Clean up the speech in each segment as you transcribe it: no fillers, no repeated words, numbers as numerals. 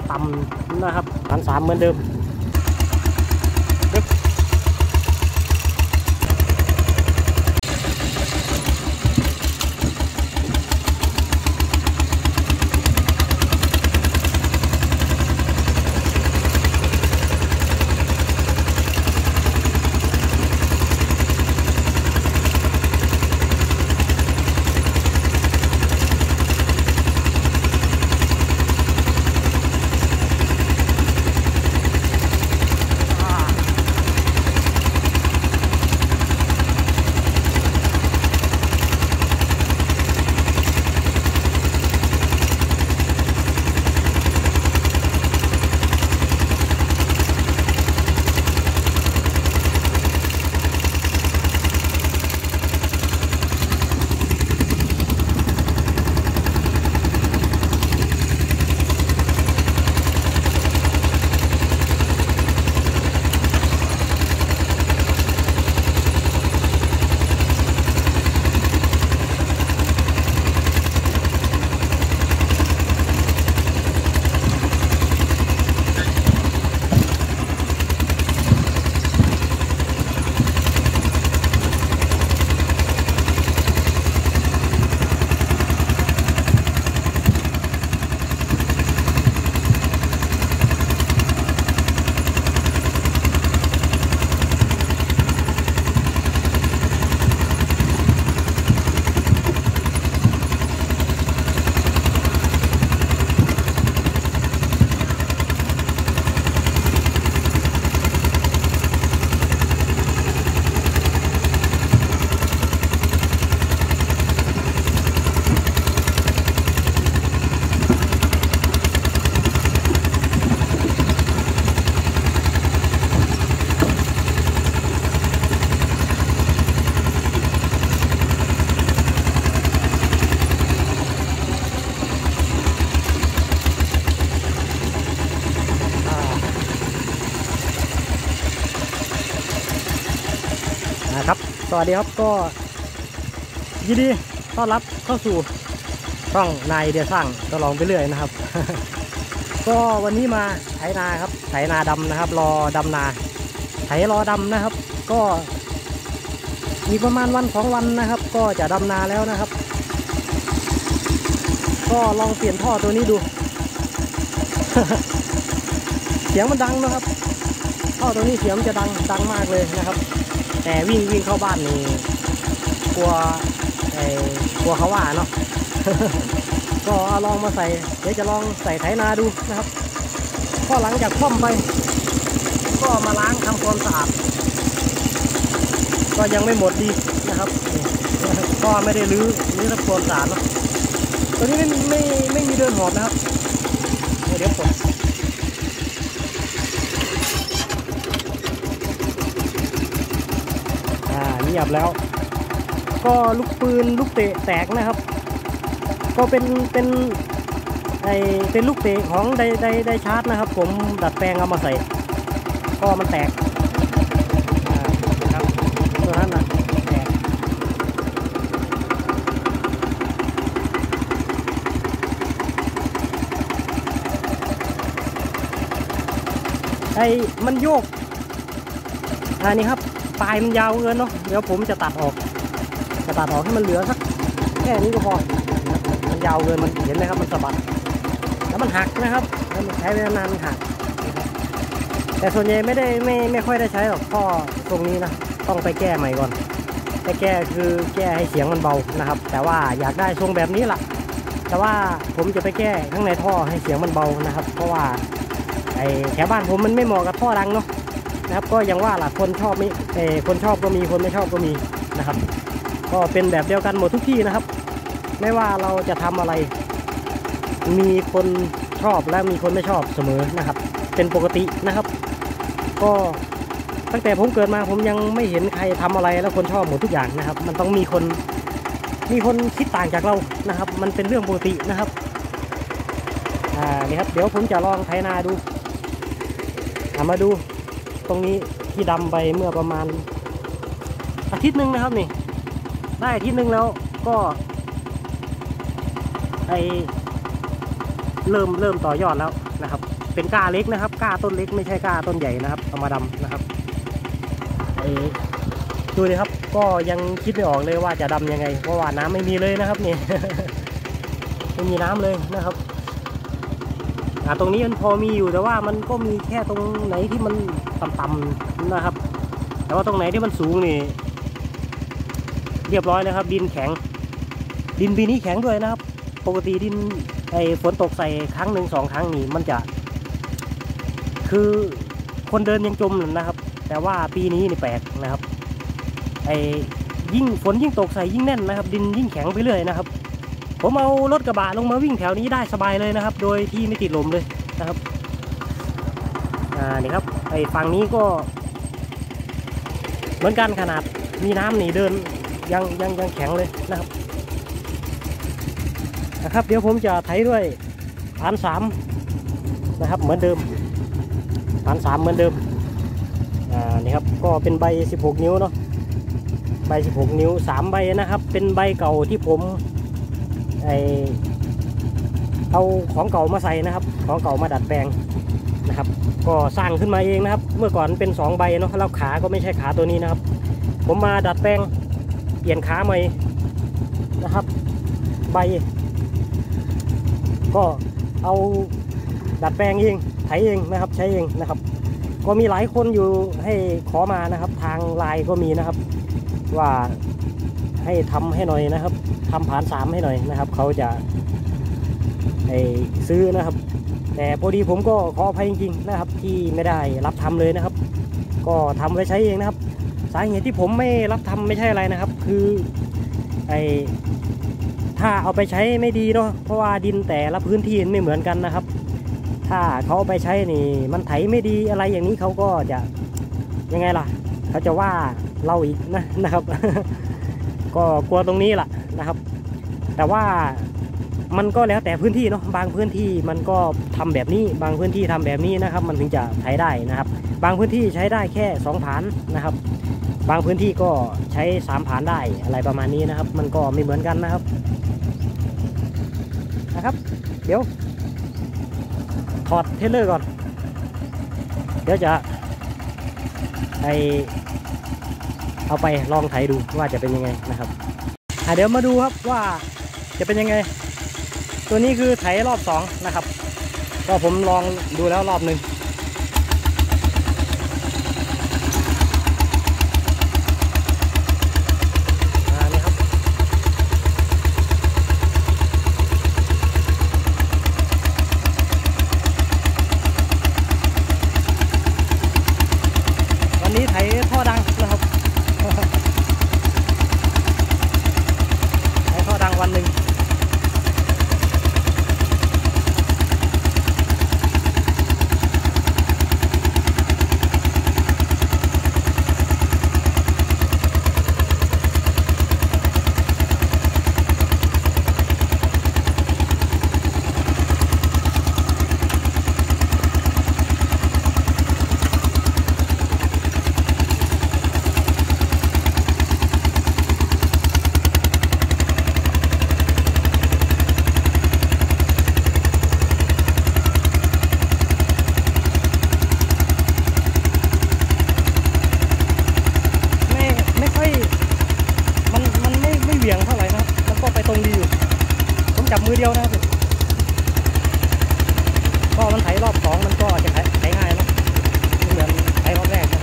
ต่ำนะครับ1,300เหมือนเดิมนะครับสวัสดีครับก็ยินดีต้อนรับเข้าสู่ช่องนายเดียสร้างก็ลองไปเรื่อยนะครับ ก็วันนี้มาไถนาครับไถนาดำนะครับรอดำนาไถรอดำนะครับก็อีกประมาณวัน2 วันนะครับก็จะดำนาแล้วนะครับ ก็ลองเปลี่ยนท่อตัวนี้ดู เสียงมันดังนะครับท่อตัวนี้เสียงมันจะดังมากเลยนะครับแต่วิ่งเข้าบ้านนี่กลัวเขาว่าเนาะ ก็เอาลองมาใส่เดี๋ยวจะลองใส่ไถนาดูนะครับก็หลังจากคว่ำไปก็มาล้างทำความสะอาดก็ยังไม่หมดดีนะครับก็ไม่ได้รื้อทำความสะอาดเนาะตัวนี้ไม่มีเดินหอบนะครับเดี๋ยวผมเงียบแล้วก็ลูกปืนลูกเตะแตกนะครับก็เป็นลูกเตะของไดชาร์จนะครับผมดัดแปลงเอามาใส่ก็มันแตกนะครับตัวนั้นนะแตกมันโยกอันนี้ครับปลายมันยาวเกินเนาะเดี๋ยวผมจะตัดออกให้มันเหลือสักแค่นี้ก็พอมันยาวเกินมันเห็นไหมครับมันสะบัดแล้วมันหักนะครับแล้วมันใช้เวลานานมันหักแต่ส่วนใหญ่ไม่ค่อยได้ใช้หรอกท่อตรงนี้นะต้องไปแก้ใหม่ก่อนไปแก้คือแก้ให้เสียงมันเบานะครับแต่ว่าอยากได้ทรงแบบนี้ล่ะแต่ว่าผมจะไปแก้ข้างในท่อให้เสียงมันเบานะครับเพราะว่าแถวบ้านผมมันไม่เหมาะกับท่อดังเนาะนะครับก็ยังว่าล่ะคนชอบคนชอบก็มีคนไม่ชอบก็มีนะครับก็เป็นแบบเดียวกันหมดทุกที่นะครับไม่ว่าเราจะทำอะไรมีคนชอบและมีคนไม่ชอบเสมอนะครับเป็นปกตินะครับก็ตั้งแต่ผมเกิดมาผมยังไม่เห็นใครทำอะไรแล้วคนชอบหมดทุกอย่างนะครับมันต้องมีคนคิดต่างจากเรานะครับมันเป็นเรื่องปกตินะครับนี่ครับเดี๋ยวผมจะลองไถนาดูมาดูตรงนี้ที่ดำไปเมื่อประมาณอาทิตย์หนึ่งนะครับนี่ได้อาทิตย์หนึ่งแล้วก็เริ่มต่อยอดแล้วนะครับเป็นก้าเล็กนะครับก้าต้นเล็กไม่ใช่ก้าต้นใหญ่นะครับเอามาดำนะครับดูเลยครับก็ยังคิดไม่ออกเลยว่าจะดำยังไงเพราะว่าน้ำไม่มีเลยนะครับนี่ ไม่มีน้ำเลยนะครับตรงนี้มันพอมีอยู่แต่ว่ามันก็มีแค่ตรงไหนที่มันต่ำๆนะครับแต่ว่าตรงไหนที่มันสูงนี่เรียบร้อยแล้วครับดินแข็งดินปีนี้แข็งด้วยนะครับปกติดินฝนตกใส่ครั้งหนึ่ง2 ครั้งนี่มันจะคือคนเดินยังจมนะครับแต่ว่าปีนี้นี่แปลกนะครับยิ่งฝนยิ่งตกใส่ยิ่งแน่นนะครับดินยิ่งแข็งไปเรื่อยนะครับผมเอารถกระบะลงมาวิ่งแถวนี้ได้สบายเลยนะครับโดยที่ไม่ติดลมเลยนะครับนี่ครับฝั่งนี้ก็เหมือนกันขนาดมีน้ำนี่เดินยังแข็งเลยนะครับเดี๋ยวผมจะไถด้วยผ่าน3นะครับเหมือนเดิมผ่าน3เหมือนเดิมนี่ครับก็เป็นใบ16 นิ้วเนาะใบ16 นิ้ว3 ใบนะครับเป็นใบเก่าที่ผมเอาของเก่ามาใส่นะครับของเก่ามาดัดแปลงนะครับก็สร้างขึ้นมาเองนะครับเมื่อก่อนเป็น2 ใบเนาะแล้วขาก็ไม่ใช่ขาตัวนี้นะครับผมมาดัดแปลงเปลี่ยนขาใหม่นะครับใบก็เอาดัดแปลงเองไถเองนะครับใช้เองนะครับก็มีหลายคนอยู่ให้ขอมานะครับทางไลน์ก็มีนะครับว่าให้ทำให้หน่อยนะครับทำผ่าน3ให้หน่อยนะครับเขาจะซื้อนะครับแต่พอดีผมก็ขออภัยจริงๆนะครับที่ไม่ได้รับทำเลยนะครับก็ทำไว้ใช้เองนะครับสาเหตุที่ผมไม่รับทำไม่ใช่อะไรนะครับคือถ้าเอาไปใช้ไม่ดีเนาะเพราะว่าดินแต่ละพื้นที่ไม่เหมือนกันนะครับถ้าเขาเอาไปใช้นี่มันไถไม่ดีอะไรอย่างนี้เขาก็จะยังไงล่ะเขาจะว่าเราอีกนะครับ ก็กลัวตรงนี้ล่ะนะครับแต่ว่ามันก็แล้วแต่พื้นที่เนาะบางพื้นที่มันก็ทำแบบนี้บางพื้นที่ทำแบบนี้นะครับมันถึงจะไถได้นะครับบางพื้นที่ใช้ได้แค่2 ผานนะครับบางพื้นที่ก็ใช้3 ผานได้อะไรประมาณนี้นะครับมันก็ไม่เหมือนกันนะครับเดี๋ยวถอดเทเลอร์ก่อนเดี๋ยวจะเอาไปลองไถดูว่าจะเป็นยังไงนะครับเดี๋ยวมาดูครับว่าจะเป็นยังไงตัวนี้คือไถรอบ2นะครับก็ผมลองดูแล้วรอบ1นี่ครับวันนี้ไถท่อดังนะครับไถท่อดังวันหนึ่งจับมือเดียวนะครับก็มันไถรอบ2มันก็จะไถง่ายเนาะเหมือนไถรอบแรกนะ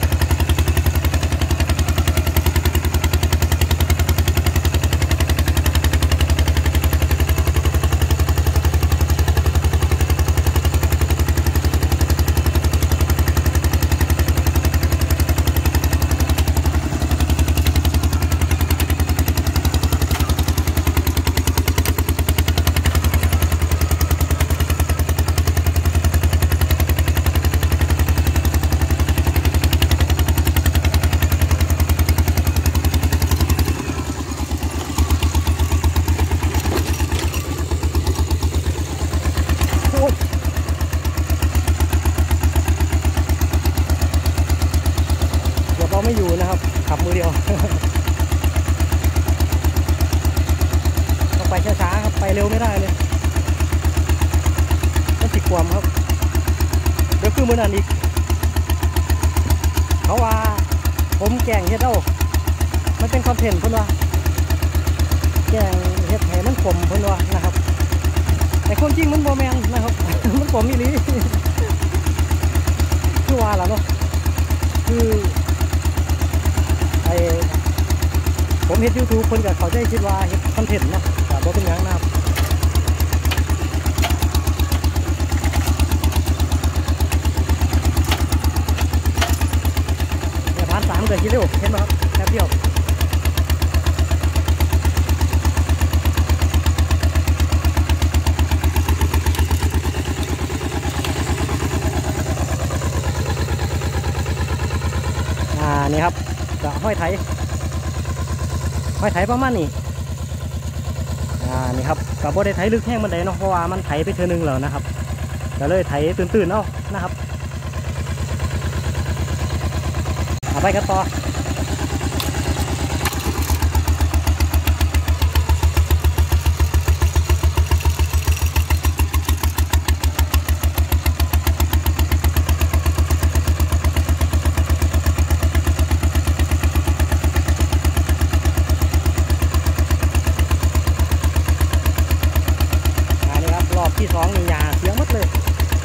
ไม่อยู่นะครับขับมือเดียว ต้องไปช้าๆครับไปเร็วไม่ได้เลยต้องติดความครับคือมือนั่นอีกเขาว่าผมแกงเฮ็ดเอามันเป็นคอนเทนต์เพิ่นว่าแกงเฮ็ดให้มันขมเพิ่นว่านะครับแต่ความจริงมันโมแมนนะครับ มันขมอีหลี คือว่าล่ะเนาะคือไอผมเฮ็ด YouTube เพิ่นก็เข้าใจคิดว่าเฮ็ดคอนเทนต์เนาะแต่บ่เป็นหยังนะครับเนี่ยผ่าน3 เกิดกี่เร็วเห็นไหมครับแป๊บเดียวนี่ครับก็ห้อยไถประมาณนี้นี่ครับกับบ่ได้ไถลึกแห้งมันได้เนาะเพราะว่ามันไถไปเทื่อนึงแล้วนะครับก็เลยไถตื่นๆเอานะครับไปกันต่อรอบที่2นี่ยาเสียหมดเลย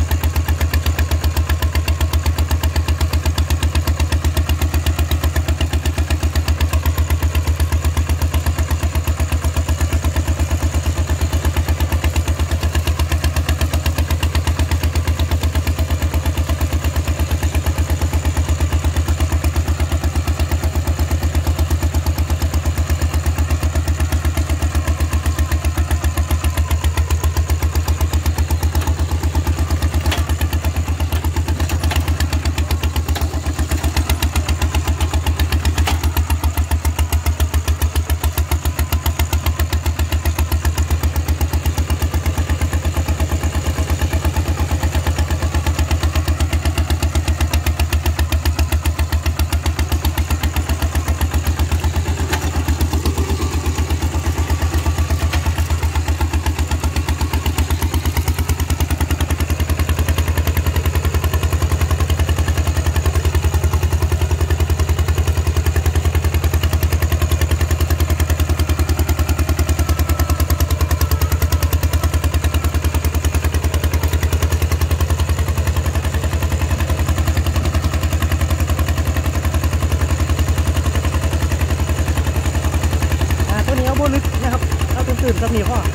ลึกนะครับเอาตื่นๆสักมีพ่อ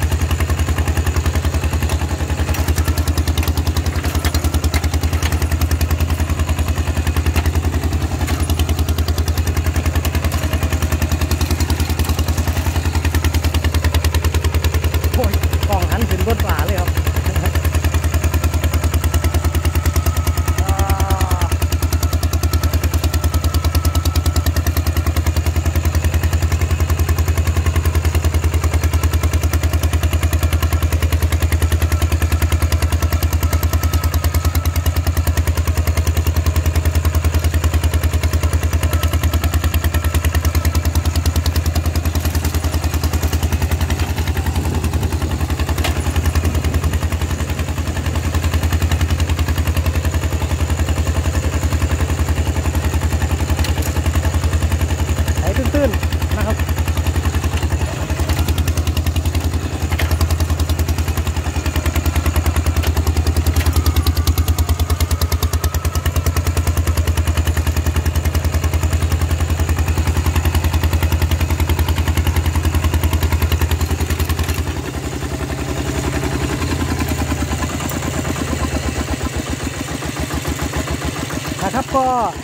โอ้ยกล่องหันถึงบนฝาเลยครับตื้นๆนะครับก็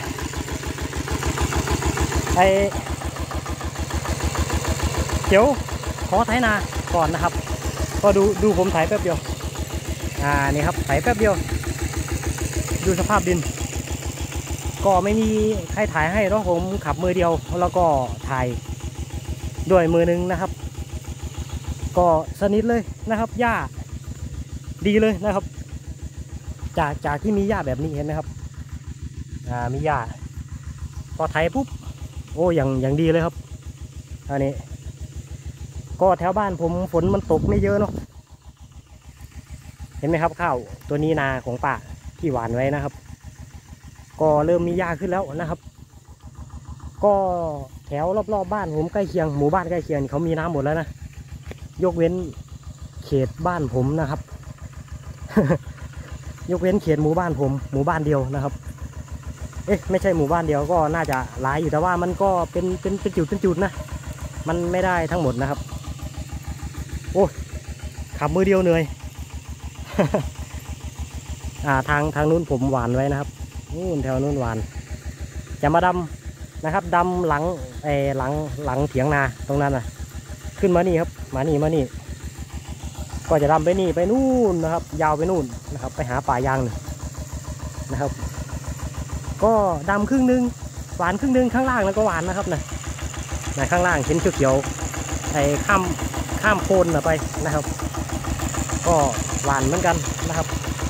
เดี๋ยวขอไถนาก่อนนะครับก็ดูผมไถแป๊บเดียวนี่ครับไถแป๊บเดียวดูสภาพดินก็ไม่มีใครถ่ายให้เพราะผมขับมือเดียวแล้วก็ถ่ายด้วยมือนึงนะครับก็สนิทเลยนะครับหญ้าดีเลยนะครับจากที่มีหญ้าแบบนี้เห็นไหมครับมีหญ้าพอไถปุ๊บโอ้อย่างดีเลยครับอันนี้ก็แถวบ้านผมฝนมันตกไม่เยอะเนาะเห็นไหมครับข้าวตัวนี้นาของป่าที่หว่านไว้นะครับก็เริ่มมีหญ้าขึ้นแล้วนะครับก็แถวรอบๆบ้านผมใกล้เคียงหมู่บ้านใกล้เคียงเขามีน้ำหมดแล้วนะยกเว้นเขตบ้านผมนะครับ ยกเว้นเขตหมู่บ้านผมหมู่บ้านเดียวนะครับเอ๊ะไม่ใช่หมู่บ้านเดียวก็น่าจะหลายอยู่แต่ว่ามันก็เป็นจุดนะมันไม่ได้ทั้งหมดนะครับโอ้ขับมือเดียวเหนื่อย ทางนู้นผมหวานไว้นะครับนู่นแถวนู้นหวานจะมาดำนะครับดำหลังหลังเถียงนาตรงนั้นนะขึ้นมานี่ครับมานี่ก็จะดำไปนี่ไปนู่นนะครับยาวไปนู่นนะครับไปหาป่ายางนะครับก็ดำครึ่งนึงหวานครึ่งนึงข้างล่างแล้วก็หวานนะครับนะข้างล่างเห็นเขียวๆข้ามโคนไปนะครับก็หวานเหมือนกันนะครับ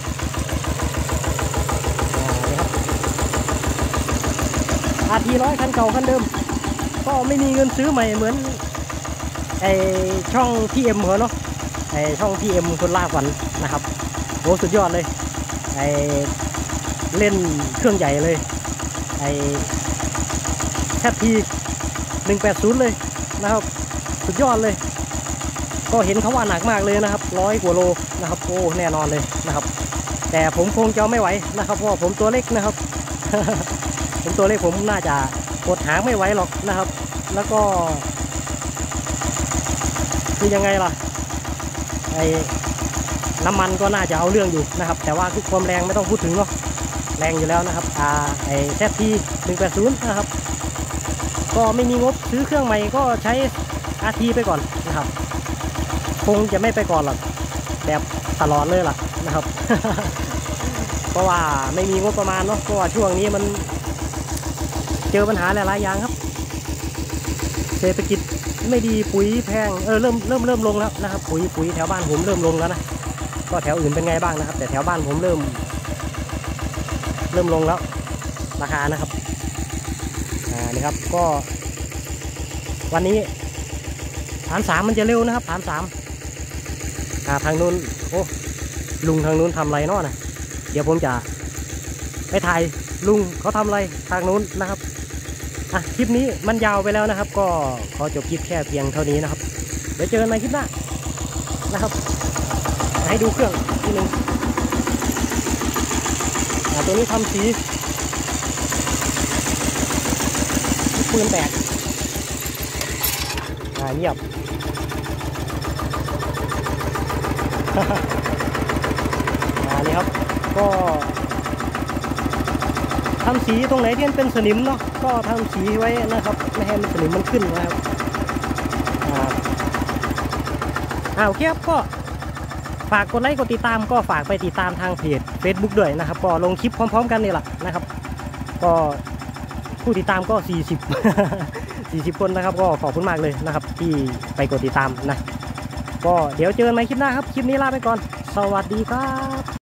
RT100คันเก่าคันเดิมก็ไม่มีเงินซื้อใหม่เหมือนช่องพี่เอ็มเหรอเนาะช่องพี่เอ็มคนล่าฝันนะครับโหสุดยอดเลยเล่นเครื่องใหญ่เลยแค่ที180เลยนะครับสุดยอดเลยก็เห็นเขาว่าหนักมากเลยนะครับ100 กว่าโลนะครับโอ้แน่นอนเลยนะครับแต่ผมคงจะไม่ไหวนะครับเพราะผมตัวเล็กนะครับ ผมตัวเล็กผมน่าจะกดหางไม่ไหวหรอกนะครับแล้วก็คือยังไงล่ะน้ำมันก็น่าจะเอาเรื่องอยู่นะครับแต่ว่าความแรงไม่ต้องพูดถึงเนาะแรงอยู่แล้วนะครับแท็ที180นะครับก็ไม่มีงบซื้อเครื่องใหม่ก็ใช้ RT ไปก่อนนะครับคงจะไม่ไปก่อนหรอกแบบตลอดเลยล่ะนะครับ เพราะว่าไม่มีงบประมาณเนาะเพราะว่าช่วงนี้มันเจอปัญหาหลายๆอย่างครับเศรษฐกิจไม่ดีปุ๋ยแพงเริ่มลงแล้วนะครับปุ๋ยแถวบ้านผมเริ่มลงแล้วนะก็แถวอื่นเป็นไงบ้างนะครับแต่แถวบ้านผมเริ่มลงแล้วราคานะครับนี่ครับก็วันนี้ฐาน3มันจะเร็วนะครับฐาน3ทางนู้นโอ้ลุงทางนู้นทำอะไรเนาะนะเดี๋ยวผมจะไปถ่ายลุงเขาทำอะไรทางนู้นนะครับคลิปนี้มันยาวไปแล้วนะครับก็ขอจบคลิปแค่เพียงเท่านี้นะครับเดี๋ยวเจอกันในคลิปหน้านะครับให้ดูเครื่องทีนึงตัวนี้ทำสีปืนแตกเงียบ นี่ครับก็ทำสีตรงไหนที่เป็นสนิมเนาะก็ทำสีไว้นะครับไม่ให้มันสนิมมันขึ้นนะครับโอเคครับก็ฝากกดไลค์กดติดตามก็ฝากไปติดตามทางเพจ Facebook ด้วยนะครับก็ลงคลิปพร้อมๆกันนี่แหละนะครับก็ผู้ติดตามก็40 คนนะครับก็ขอบคุณมากเลยนะครับที่ไปกดติดตามนะก็เดี๋ยวเจอกันใหม่คลิปหน้าครับคลิปนี้ลาไปก่อนสวัสดีครับ